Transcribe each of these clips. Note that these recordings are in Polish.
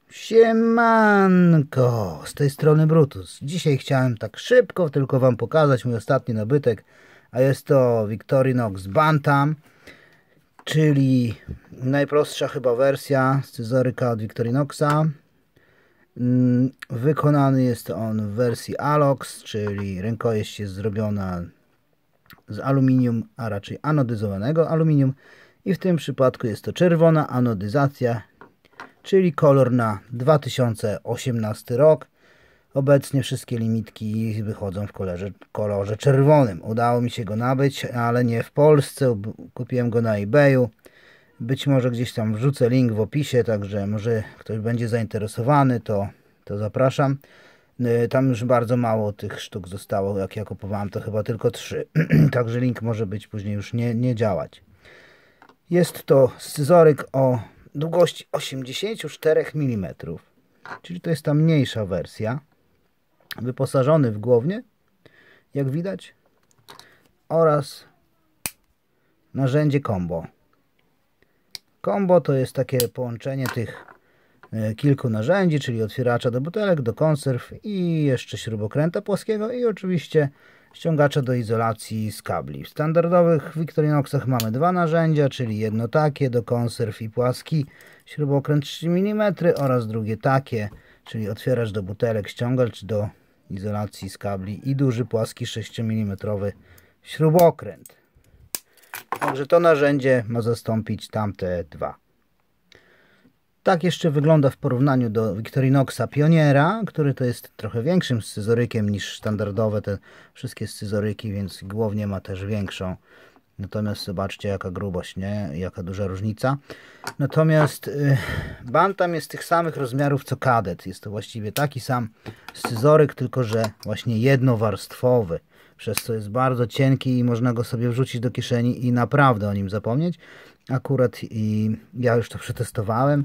Siemanko, z tej strony Brutus. Dzisiaj chciałem tak szybko tylko wam pokazać mój ostatni nabytek, a jest to Victorinox Bantam, czyli najprostsza chyba wersja scyzoryka od Victorinoxa. Wykonany jest on w wersji Alox, czyli rękojeść jest zrobiona z aluminium, a raczej anodyzowanego aluminium, i w tym przypadku jest to czerwona anodyzacja, czyli kolor na 2018 rok. Obecnie wszystkie limitki wychodzą w kolorze czerwonym. Udało mi się go nabyć, ale nie w Polsce. Kupiłem go na eBayu. Być może gdzieś tam wrzucę link w opisie, także może ktoś będzie zainteresowany, to zapraszam. Tam już bardzo mało tych sztuk zostało. Jak ja kupowałem, to chyba tylko 3. Także link może być później już nie działać. Jest to scyzoryk o długości 84 mm, czyli to jest ta mniejsza wersja, wyposażony w głownię, jak widać, oraz narzędzie combo. Combo to jest takie połączenie tych kilku narzędzi, czyli otwieracza do butelek, do konserw i jeszcze śrubokręta płaskiego i oczywiście ściągacza do izolacji z kabli. W standardowych Victorinoxach mamy dwa narzędzia, czyli jedno takie do konserw i płaski śrubokręt 3 mm oraz drugie takie, czyli otwieracz do butelek, ściągacz do izolacji z kabli i duży płaski 6 mm śrubokręt. Także to narzędzie ma zastąpić tamte dwa. Tak jeszcze wygląda w porównaniu do Victorinoxa Pioniera, który to jest trochę większym scyzorykiem niż standardowe te wszystkie scyzoryki, więc głownię ma też większą. Natomiast zobaczcie, jaka grubość, nie? Jaka duża różnica. Natomiast Bantam jest tych samych rozmiarów co Kadet. Jest to właściwie taki sam scyzoryk, tylko że właśnie jednowarstwowy, przez co jest bardzo cienki i można go sobie wrzucić do kieszeni i naprawdę o nim zapomnieć. Akurat i ja już to przetestowałem,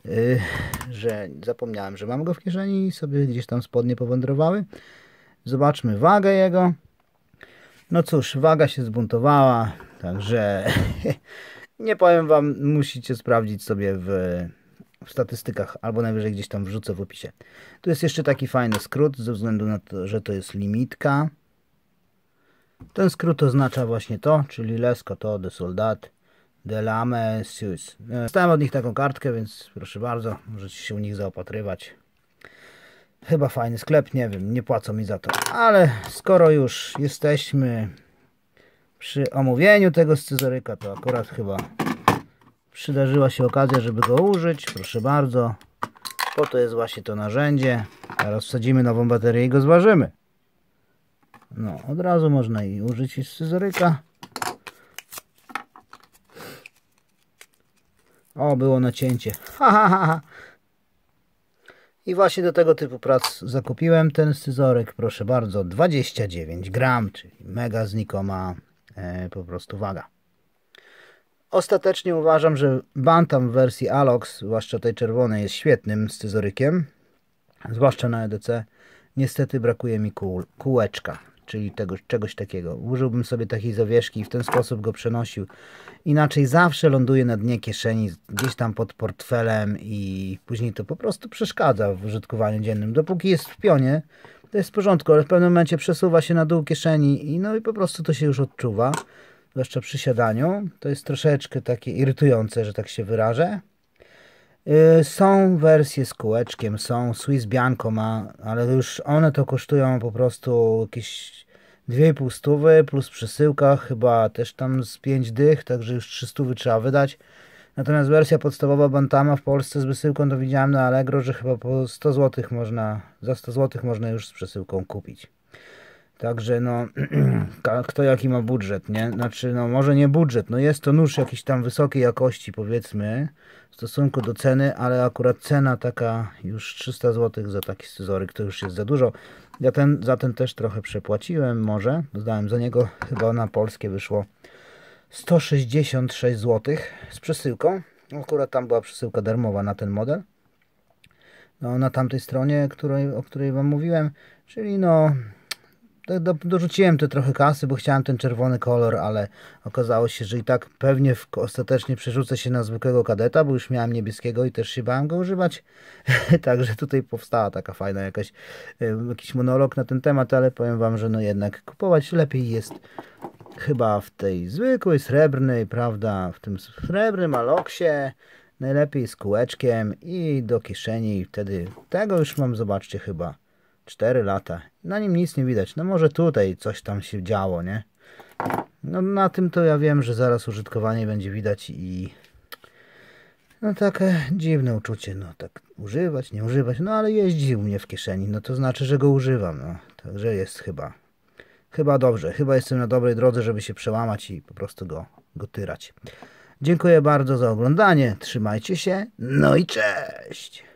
że zapomniałem, że mam go w kieszeni i sobie gdzieś tam spodnie powędrowały. Zobaczmy wagę jego. No cóż, waga się zbuntowała, także nie powiem wam, musicie sprawdzić sobie w statystykach, albo najwyżej gdzieś tam wrzucę w opisie. Tu jest jeszcze taki fajny skrót, ze względu na to, że to jest limitka. Ten skrót oznacza właśnie to, czyli Les Coteaux de Soldat de l'Armée Suisse. Dostałem od nich taką kartkę, więc proszę bardzo, możecie się u nich zaopatrywać. Chyba fajny sklep, nie wiem, nie płacą mi za to. Ale skoro już jesteśmy przy omówieniu tego scyzoryka, to akurat chyba przydarzyła się okazja, żeby go użyć. Proszę bardzo, po to jest właśnie to narzędzie. Teraz wsadzimy nową baterię i go zważymy. No, od razu można i użyć i scyzoryka. O, było nacięcie. Ha, ha, ha, ha. I właśnie do tego typu prac zakupiłem ten scyzoryk. Proszę bardzo, 29 gram, czyli mega znikoma po prostu waga. Ostatecznie uważam, że Bantam w wersji Alox, zwłaszcza tej czerwonej, jest świetnym scyzorykiem. Zwłaszcza na EDC. Niestety brakuje mi kółeczka, czyli czegoś takiego. Użyłbym sobie takiej zawieszki i w ten sposób go przenosił. Inaczej zawsze ląduje na dnie kieszeni, gdzieś tam pod portfelem i później to po prostu przeszkadza w użytkowaniu dziennym. Dopóki jest w pionie, to jest w porządku, ale w pewnym momencie przesuwa się na dół kieszeni i no i po prostu to się już odczuwa. Zwłaszcza przy siadaniu. To jest troszeczkę takie irytujące, że tak się wyrażę. Są wersje z kółeczkiem, są Swiss Bianco ma, ale już one to kosztują po prostu jakieś 2,5 stówy plus przesyłka, chyba też tam z 5 dych, także już 3 stówy trzeba wydać. Natomiast wersja podstawowa Bantama w Polsce z wysyłką to widziałem na Allegro, że chyba po 100 zł za 100 zł można już z przesyłką kupić. Także no, kto jaki ma budżet, nie? Znaczy, no może nie budżet, no jest to nóż jakiejś tam wysokiej jakości, powiedzmy, w stosunku do ceny, ale akurat cena taka już 300 zł za taki scyzoryk to już jest za dużo. Ja za ten też trochę przepłaciłem, może, dodałem za niego, chyba na polskie wyszło 166 zł z przesyłką. Akurat tam była przesyłka darmowa na ten model. No, na tamtej stronie, o której wam mówiłem, czyli no Dorzuciłem tu trochę kasy, bo chciałem ten czerwony kolor, ale okazało się, że i tak pewnie ostatecznie przerzucę się na zwykłego kadeta, bo już miałem niebieskiego i też się bałem go używać. Także tutaj powstała taka fajna jakiś monolog na ten temat, ale powiem wam, że no jednak kupować lepiej jest chyba w tej zwykłej srebrnej, prawda, w tym srebrnym Aloksie, najlepiej z kółeczkiem i do kieszeni i wtedy tego już mam, zobaczcie, chyba 4 lata. Na nim nic nie widać. No może tutaj coś tam się działo, nie? No na tym to ja wiem, że zaraz użytkowanie będzie widać i no takie dziwne uczucie, no tak używać, nie używać, no ale jeździ u mnie w kieszeni, no to znaczy, że go używam, no. Także jest chyba dobrze. Chyba jestem na dobrej drodze, żeby się przełamać i po prostu go tyrać. Dziękuję bardzo za oglądanie. Trzymajcie się. No i cześć!